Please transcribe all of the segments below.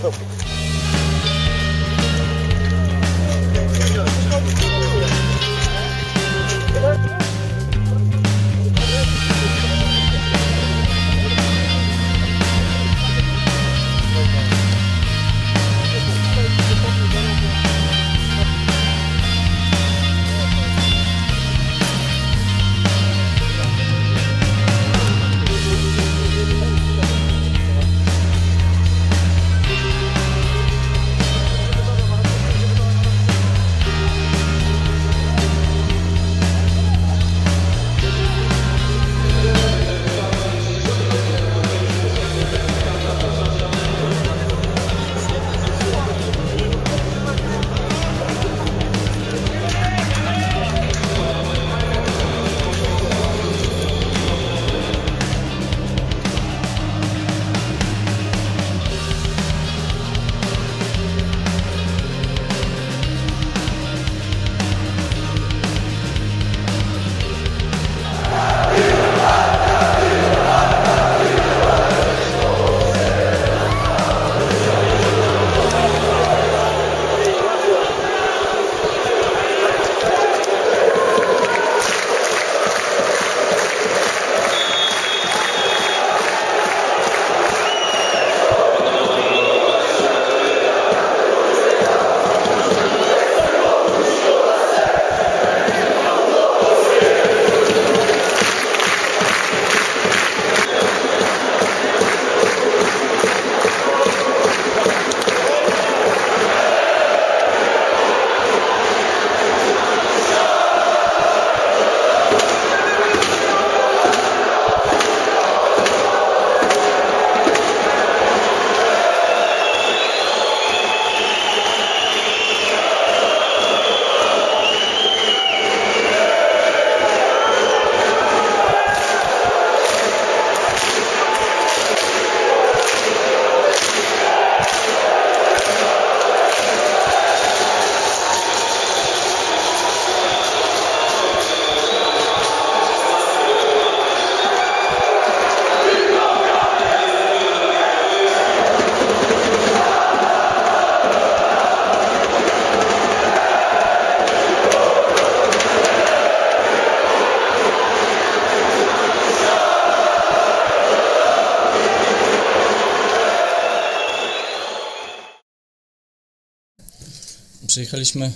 Przyjechaliśmy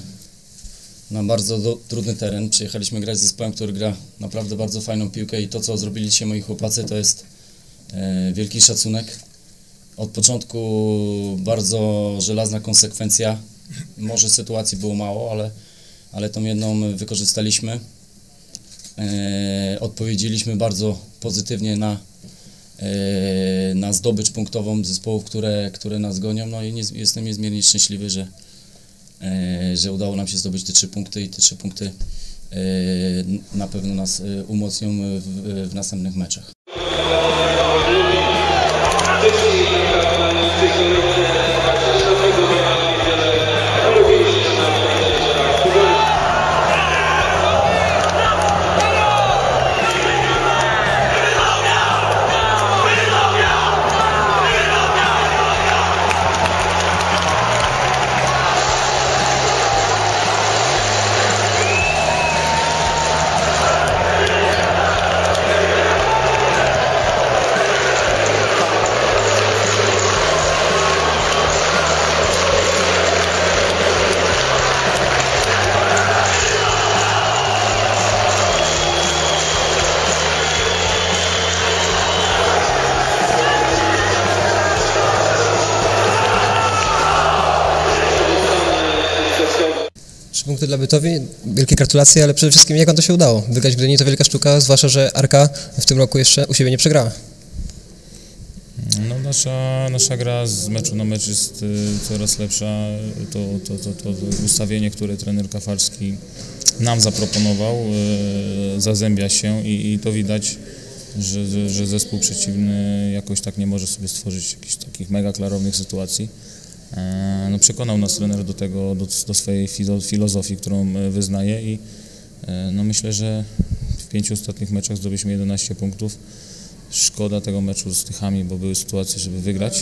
na bardzo trudny teren, przyjechaliśmy grać z zespołem, który gra naprawdę bardzo fajną piłkę i to, co zrobili dzisiaj moi chłopacy, to jest wielki szacunek. Od początku bardzo żelazna konsekwencja, może sytuacji było mało, ale tą jedną wykorzystaliśmy. Odpowiedzieliśmy bardzo pozytywnie na zdobycz punktową zespołów, które nas gonią, no i jestem niezmiernie szczęśliwy, że udało nam się zdobyć te 3 punkty i te 3 punkty na pewno nas umocnią w następnych meczach. Punkty dla Bytowi, wielkie gratulacje, ale przede wszystkim jak wam to się udało? Wygrać w Gdyni to wielka sztuka, zwłaszcza, że Arka w tym roku jeszcze u siebie nie przegrała. No, nasza gra z meczu na mecz jest coraz lepsza. To ustawienie, które trener Kafarski nam zaproponował, zazębia się i to widać, że zespół przeciwny jakoś tak nie może sobie stworzyć jakichś takich mega klarownych sytuacji. No, przekonał nas trener do tego, do swojej filozofii, którą wyznaje i no, myślę, że w 5 ostatnich meczach zdobyliśmy 11 punktów. Szkoda tego meczu z Tychami, bo były sytuacje, żeby wygrać,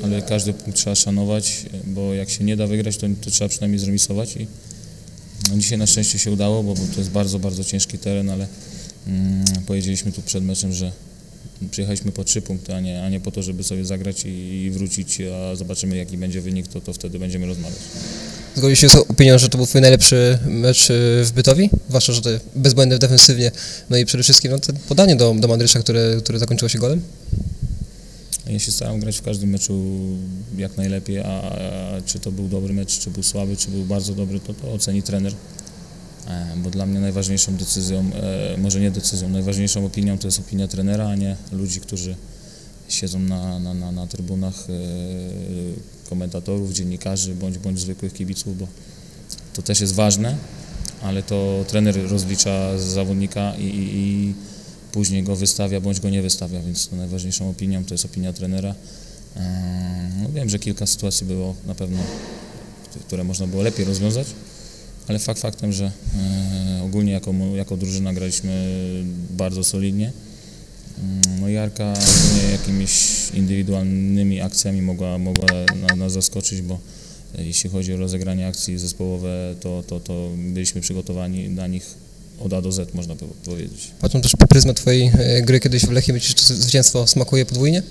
ale każdy punkt trzeba szanować, bo jak się nie da wygrać, to trzeba przynajmniej zremisować i no, dzisiaj na szczęście się udało, bo to jest bardzo, bardzo ciężki teren, ale powiedzieliśmy tu przed meczem, że przyjechaliśmy po 3 punkty, a nie po to, żeby sobie zagrać i wrócić, a zobaczymy jaki będzie wynik, to wtedy będziemy rozmawiać. Zgodzisz się z opinią, że to był twój najlepszy mecz w Bytowi? Zwłaszcza, że to bezbłędny defensywnie, no i przede wszystkim no, to podanie do Mandrysza, które zakończyło się golem? Ja się staram grać w każdym meczu jak najlepiej, a czy to był dobry mecz, czy był słaby, czy był bardzo dobry, to oceni trener. Bo dla mnie najważniejszą decyzją, może nie decyzją, najważniejszą opinią to jest opinia trenera, a nie ludzi, którzy siedzą na trybunach, komentatorów, dziennikarzy bądź zwykłych kibiców, bo to też jest ważne, ale to trener rozlicza zawodnika i później go wystawia bądź go nie wystawia, więc to najważniejszą opinią to jest opinia trenera. No wiem, że kilka sytuacji było na pewno, które można było lepiej rozwiązać, ale faktem, że ogólnie jako drużyna graliśmy bardzo solidnie. No i Arka jakimiś indywidualnymi akcjami mogła nas zaskoczyć, bo jeśli chodzi o rozegranie akcji zespołowe, to byliśmy przygotowani na nich od A do Z, można by powiedzieć. Patrząc też po pryzmat twojej gry kiedyś w Lechii, myślisz, że to zwycięstwo smakuje podwójnie?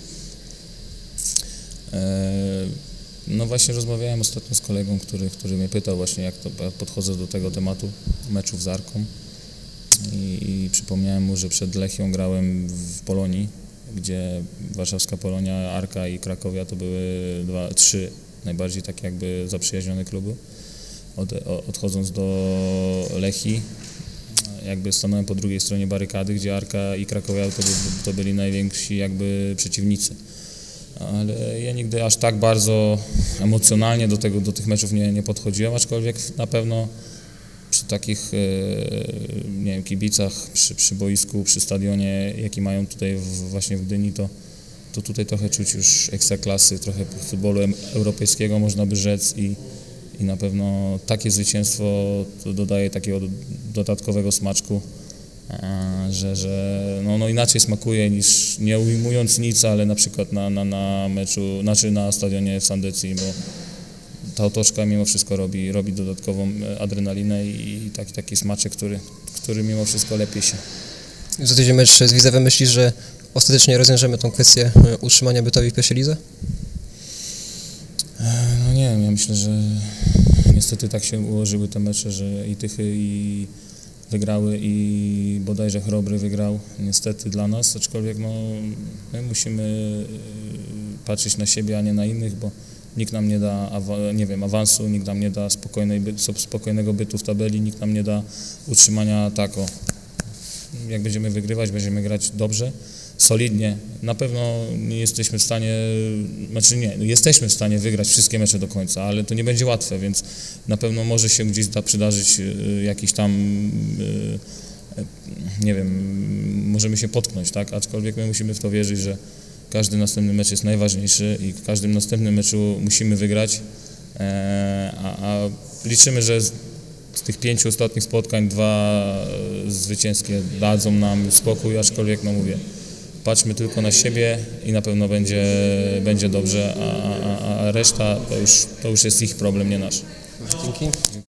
No właśnie rozmawiałem ostatnio z kolegą, który mnie pytał właśnie jak podchodzę do tego tematu meczów z Arką i przypomniałem mu, że przed Lechią grałem w Polonii, gdzie warszawska Polonia, Arka i Krakowia to były 3 najbardziej takie jakby zaprzyjaźnione kluby. Odchodząc do Lechii, jakby stanąłem po drugiej stronie barykady, gdzie Arka i Krakowia to byli najwięksi jakby przeciwnicy. Ale ja nigdy aż tak bardzo emocjonalnie do tych meczów nie podchodziłem, aczkolwiek na pewno przy takich nie wiem, kibicach, przy boisku, przy stadionie, jaki mają tutaj właśnie w Gdyni, to tutaj trochę czuć już ekstraklasy, trochę futbolu europejskiego można by rzec i na pewno takie zwycięstwo to dodaje takiego dodatkowego smaczku, że no inaczej smakuje niż, nie ujmując nic, ale na przykład na meczu, znaczy na stadionie w Sandecji, bo ta otoczka mimo wszystko robi dodatkową adrenalinę i taki smaczek, który mimo wszystko lepiej się. Za tydzień mecz z Widzewem, myślisz, że ostatecznie rozwiążemy tą kwestię utrzymania Bytowi w pierwszej lidze? No nie wiem, ja myślę, że niestety tak się ułożyły te mecze, że i Tychy i wygrały i bodajże Chrobry wygrał, niestety dla nas, aczkolwiek no, my musimy patrzeć na siebie, a nie na innych, bo nikt nam nie da awansu, nikt nam nie da spokojnego bytu w tabeli, nikt nam nie da utrzymania tako. Jak będziemy wygrywać, będziemy grać dobrze, solidnie. Na pewno nie jesteśmy w stanie, jesteśmy w stanie wygrać wszystkie mecze do końca, ale to nie będzie łatwe, więc na pewno może się gdzieś przydarzyć jakiś tam, nie wiem, możemy się potknąć, tak? Aczkolwiek my musimy w to wierzyć, że każdy następny mecz jest najważniejszy i w każdym następnym meczu musimy wygrać, a liczymy, że z tych 5 ostatnich spotkań 2 zwycięskie dadzą nam spokój, aczkolwiek no mówię, patrzmy tylko na siebie i na pewno będzie dobrze, a reszta to już jest ich problem, nie nasz. Dzięki.